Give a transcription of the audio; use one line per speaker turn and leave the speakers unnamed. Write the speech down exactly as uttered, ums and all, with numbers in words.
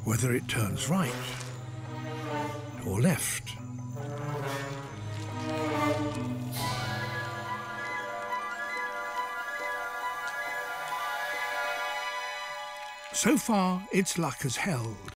whether it turns right or left. So far, its luck has held.